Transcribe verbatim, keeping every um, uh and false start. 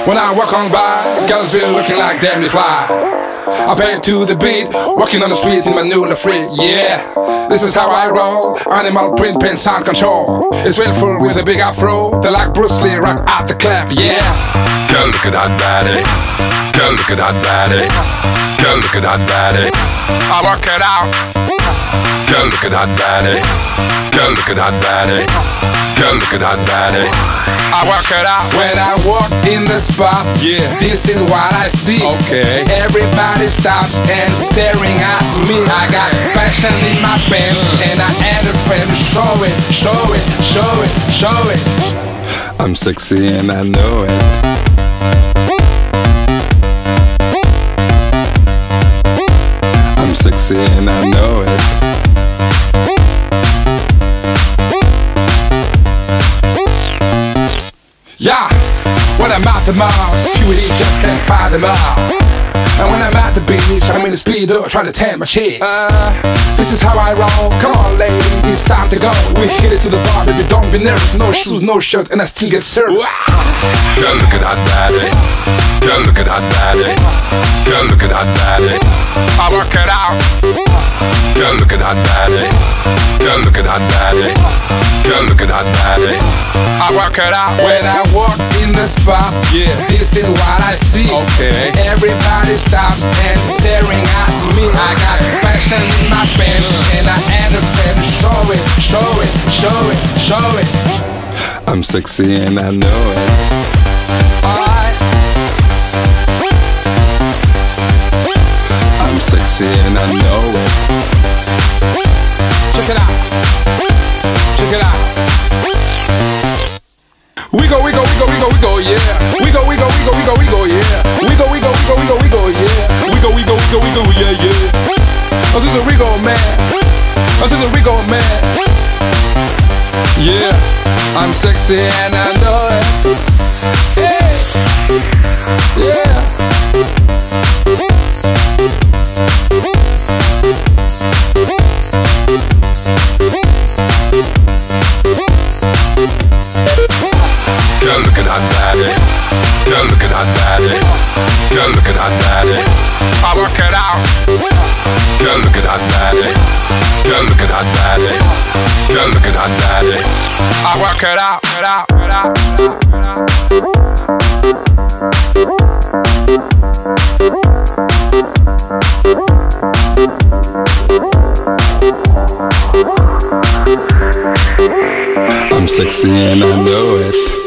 When I walk on by, girls be looking like damn they fly. I bang to the beat, walking on the streets in my new LaFree. Yeah, this is how I roll. Animal print, pen, sound control. It's real full with a big afro. They like Bruce Lee, rock out the clap. Yeah. Girl, look at that body. Girl, look at that body. Girl, look at that body. I work it out. Girl, look at that body. Girl, look at that body. Girl, look at that body. I work it out. When I walk in the spot, yeah, this is what I see. Okay. Everybody stops and staring at me. I got passion in my pants and I add a friend. Show it, show it, show it, show it. I'm sexy and I know it. I'm sexy and I know it. Yeah, when I'm at the Mars, purity just can't find them out. And when I'm at the beach, I'm in the speedo trying to tan my cheeks. Uh, this is how I roll. Come on, ladies, it's time to go. We hit it to the bar, baby, don't be nervous. No shoes, no shirt, and I still get service. Girl, look at that body. Girl, look at that body. Girl, look at that body. I work it out. Girl, look at that body. Girl, look at that body. Girl, look at that body. I work it out. When I walk in the spot, yeah, this is what I see. Okay. Everybody stops and staring at me. I got passion in my pants and I add a friend. Show it, show it, show it, show it. I'm sexy and I know it. Alright. I'm sexy and I know it. Check it out. Check it out. We go, we go, we go, we go, we go, yeah. We go, we go, we go, we go, we go, yeah. We go, we go, we go, we go, we go, yeah. We go, we go, we go, we go, yeah, yeah. Until the Rigo man. Until the Rigo man. Yeah, I'm sexy and I know it. Hey. Yeah. Girl, look at that body. Girl, look at that body. Girl, look at that body. I work it out. Girl, look at that body. Girl, look at that body. Girl, look at that body. I work it out, it out, it out, I'm sexy and I know it.